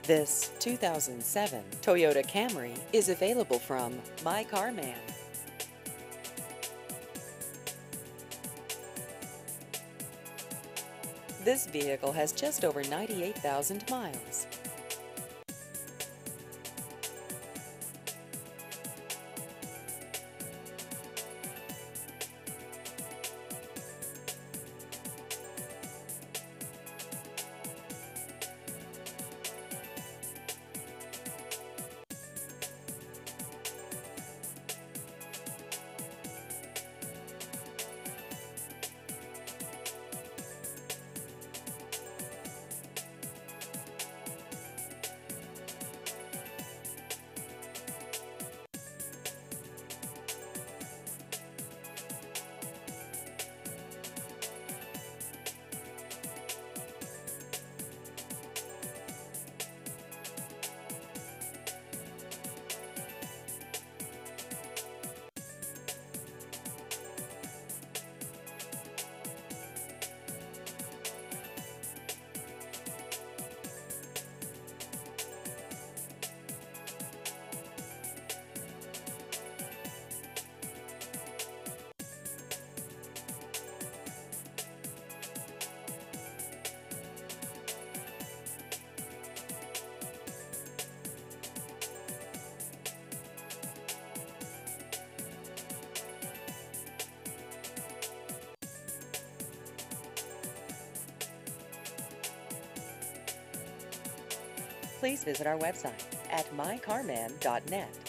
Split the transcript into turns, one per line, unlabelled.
This 2007 Toyota Camry is available from My Car Man. This vehicle has just over 98,000 miles. Please visit our website at mycarman.net.